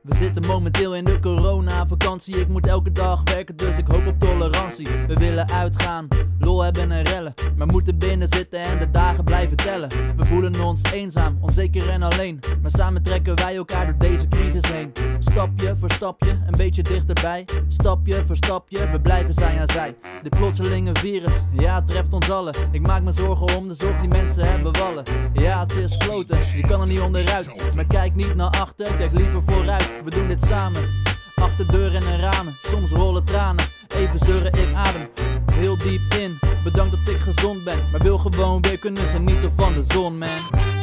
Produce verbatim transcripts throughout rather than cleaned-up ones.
We zitten momenteel in de corona-vakantie. Ik moet elke dag werken, dus ik hoop op tolerantie. We willen uitgaan, lol hebben en rellen, maar moeten binnen zitten en de dagen blijven tellen. We voelen ons eenzaam, onzeker en alleen, maar samen trekken wij elkaar door deze crisis heen. Stapje voor stapje, een beetje dichterbij. Stapje voor stapje, we blijven zij aan zij. Dit plotselinge virus, ja het treft ons allen. Ik maak me zorgen om de zorg die mensen hebben wallen. Ja het is kloten, je kan er niet onderuit, maar kijk niet naar achter, kijk liever vooruit. We doen dit samen, achter deuren en ramen. Soms rollen tranen, even zeuren ik adem heel diep in. Bedankt dat ik gezond ben, maar wil gewoon weer kunnen genieten van de zon, man.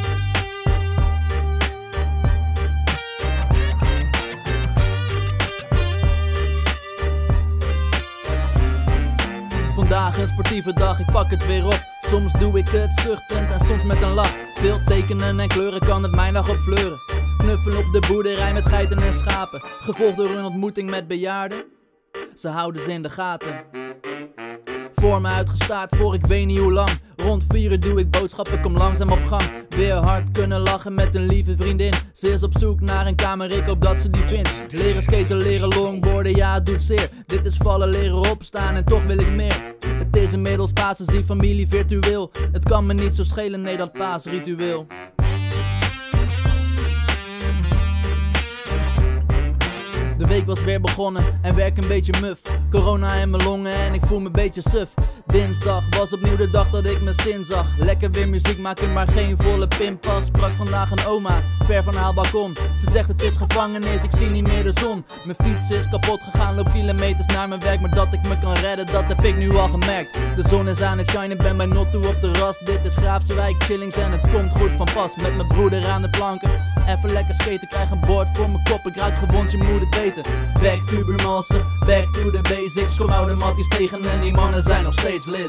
Vandaag een sportieve dag, ik pak het weer op. Soms doe ik het zuchtend en soms met een lach. Veel tekenen en kleuren kan het mijn dag op fleuren. Knuffelen op de boerderij met geiten en schapen. Gevolgd door een ontmoeting met bejaarden. Ze houden ze in de gaten. Voor me uitgestaard voor ik weet niet hoe lang. Rond vier uur doe ik boodschappen, kom langzaam op gang. Weer hard kunnen lachen met een lieve vriendin. Ze is op zoek naar een kamer, ik hoop dat ze die vindt. Leren skaten, leren longboarden, ja het doet zeer. Dit is vallen, leren opstaan en toch wil ik meer. Het is inmiddels Pasen, zie familie virtueel. Het kan me niet zo schelen, nee dat paasritueel. De week was weer begonnen en werk een beetje muf. Corona in mijn longen en ik voel me een beetje suf. Dinsdag was opnieuw de dag dat ik mijn zin zag. Lekker weer muziek maken, maar geen volle pinpas. Sprak vandaag een oma, ver van haar balkon. Ze zegt het is gevangenis, ik zie niet meer de zon. Mijn fiets is kapot gegaan, loop kilometers naar mijn werk. Maar dat ik me kan redden, dat heb ik nu al gemerkt. De zon is aan het shinen, ben bij Notto op de ras. Dit is Graafse Wijk, chillings en het komt goed van pas. Met mijn broeder aan de planken, even lekker skaten. Krijg een bord voor mijn kop, ik ruik gewond, je moet het weten. Back to Buurmalsen, back to the basics. Kom oude matties tegen en die mannen zijn nog steeds lid.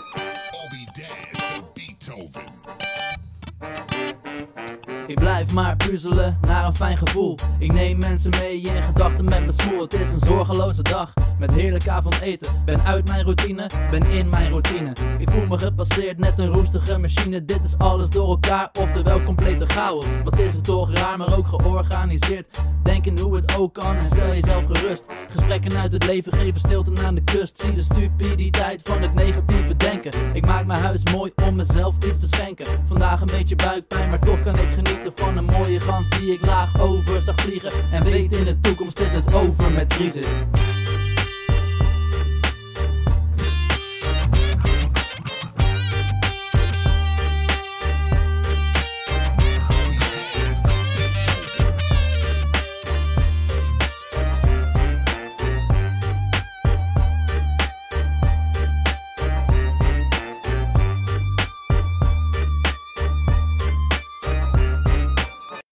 Ik blijf maar puzzelen naar een fijn gevoel. Ik neem mensen mee in gedachten met mijn smoel. Het is een zorgeloze dag met heerlijk avondeten. Ben uit mijn routine, ben in mijn routine. Ik voel me gepasseerd, net een roestige machine. Dit is alles door elkaar, oftewel complete chaos. Wat is het toch raar, maar ook georganiseerd. Denken hoe het ook kan en stel jezelf gerust. Gesprekken uit het leven geven stilte aan de kust. Zie de stupiditeit van het negatieve denken. Ik maak mijn huis mooi om mezelf iets te schenken. Vandaag een beetje buikpijn, maar toch kan ik genieten van een mooie gans die ik laag over zag vliegen. En weet in de toekomst is het over met crisis.